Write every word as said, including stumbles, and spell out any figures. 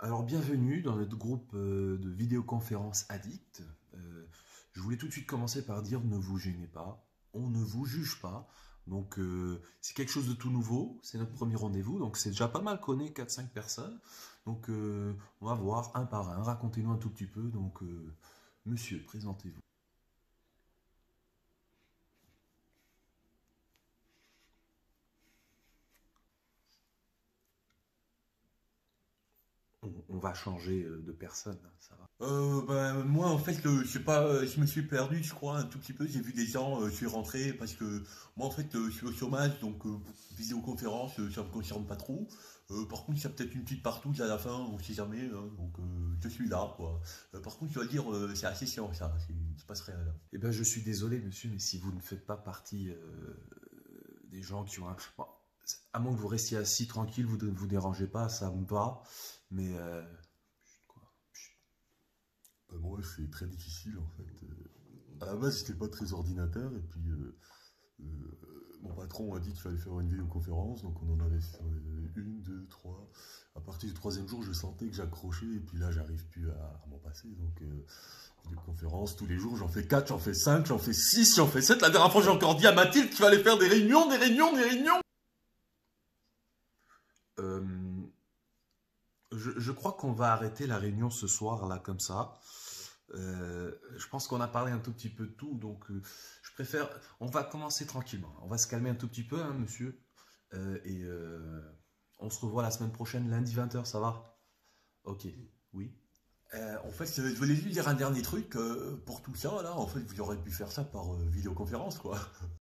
Alors, bienvenue dans notre groupe euh, de vidéoconférence addict. Euh, je voulais tout de suite commencer par dire ne vous gênez pas, on ne vous juge pas. Donc, euh, c'est quelque chose de tout nouveau, c'est notre premier rendez-vous, donc c'est déjà pas mal connu, quatre cinq personnes. Donc, euh, on va voir un par un, racontez-nous un tout petit peu. Donc, euh, monsieur, présentez-vous. On, on va changer euh, de personne, hein, ça va. Euh, ben, moi, en fait, euh, je sais pas, euh, je me suis perdu, je crois, un tout petit peu. J'ai vu des gens, euh, je suis rentré parce que moi, en fait, euh, je suis au chômage, donc euh, vidéoconférence, euh, ça me concerne pas trop. Euh, par contre, il y a peut-être une petite partouze à la fin, on sait jamais, hein, donc euh, je suis là, quoi. Euh, par contre, je dois dire, euh, c'est assez chiant, ça, c'est- il se passe rien là. Eh bien, je suis désolé, monsieur, mais si vous ne faites pas partie euh, des gens qui ont un... Bon, à moins que vous restiez assis tranquille, vous ne vous dérangez pas, ça me va. Mais euh, quoi. Bah, moi, c'est très difficile en fait. Euh, À la base, j'étais pas très ordinateur et puis euh, euh, mon patron a dit qu'il fallait faire une vidéoconférence, donc on en avait fait euh, une, deux, trois. À partir du troisième jour, je sentais que j'accrochais et puis là, j'arrive plus à, à m'en passer. Donc, euh, vidéoconférence tous les jours, j'en fais quatre, j'en fais cinq, j'en fais six, j'en fais sept. La dernière fois, j'ai encore dit à Mathilde qu'il fallait faire des réunions, des réunions, des réunions. Euh, je, je crois qu'on va arrêter la réunion ce soir, là, comme ça. Euh, je pense qu'on a parlé un tout petit peu de tout, donc euh, je préfère... On va commencer tranquillement. On va se calmer un tout petit peu, hein, monsieur. Euh, et euh, on se revoit la semaine prochaine, lundi vingt heures, ça va? Ok, oui. Euh, en fait, je voulais juste dire un dernier truc, euh, pour tout ça, là, en fait, vous auriez pu faire ça par euh, vidéoconférence, quoi.